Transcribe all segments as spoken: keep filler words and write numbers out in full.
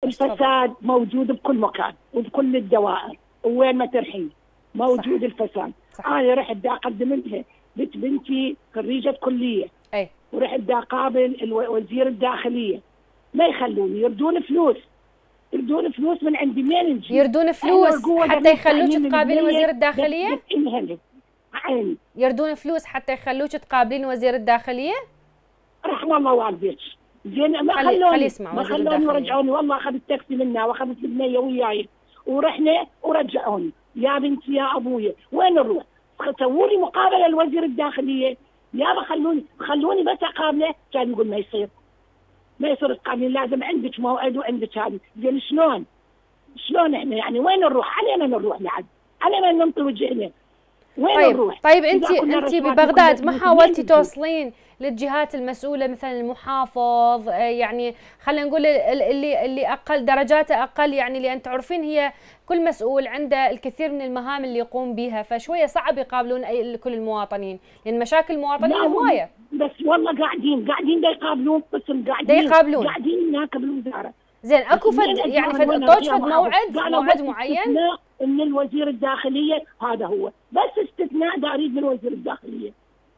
الفساد موجود بكل مكان وبكل الدوائر، وين ما ترحي موجود. صح. الفساد. انا رحت دا اقدم لها بنت بنتي خريجه كليه، اي ورحت دا اقابل وزير الداخليه، ما يخلوني، يردون فلوس، يردون فلوس من عندي. منين نجي؟ يردون فلوس حتى يخلوك تقابلين وزير الداخليه؟ عيني يردون فلوس حتى يخلوك تقابلين وزير الداخليه؟ رحم الله والديك. زين ما خلي خلوني، خلي يسمع ما وزير خلوني الداخليه. ورجعوني، والله اخذت تاكسي منها واخذت البنيه وياي ورحنا ورجعوني. يا بنتي يا ابويا وين نروح؟ سووا لي مقابله لوزير الداخليه، يابا خلوني خلوني بس اقابله. كان يقول ما يصير، ما يصير تقابلين، لازم عندك موعد وعندك هذه. زين شلون؟ شلون احنا يعني وين نروح؟ علينا نروح لعد، علينا ننطي وجهنا، وين طيب نروح؟ طيب انت انت ببغداد ما حاولتي توصلين للجهات المسؤوله مثلا المحافظ، يعني خلينا نقول اللي اللي اقل درجاته اقل، يعني لان تعرفين هي كل مسؤول عنده الكثير من المهام اللي يقوم بها، فشويه صعب يقابلون اي كل المواطنين لان مشاكل المواطنين هوايه. بس والله قاعدين قاعدين دا يقابلون قسم، قاعدين دا يقابلون قاعدين هناك بالوزاره. زين اكو فد يعني فد طوج فد موعد موعد معين من الوزير الداخليه، هذا هو بس استثناء دا اريد من وزير الداخليه.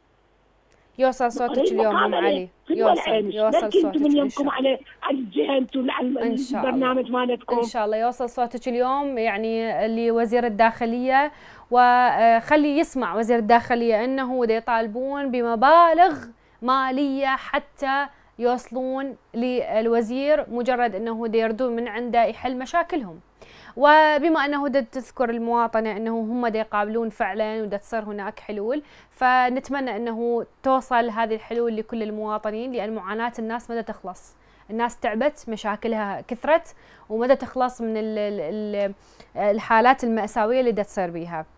يوصل صوتك اليوم ام علي، يوصل يوصل صوتك من يومكم على على الجهه انتم على البرنامج مالتكم ان شاء الله يوصل صوتك اليوم يعني لوزير الداخليه، وخلي يسمع وزير الداخليه انه يطالبون بمبالغ ماليه حتى يوصلون للوزير، مجرد انه يردون من عنده يحل مشاكلهم. وبما انه دا تذكر المواطنه انه هم دا يقابلون فعلا ودا تصير هناك حلول، فنتمنى انه توصل هذه الحلول لكل المواطنين، لان معاناه الناس ما تخلص، الناس تعبت، مشاكلها كثرت وما تخلص من الحالات المأساويه اللي دا تصير بيها.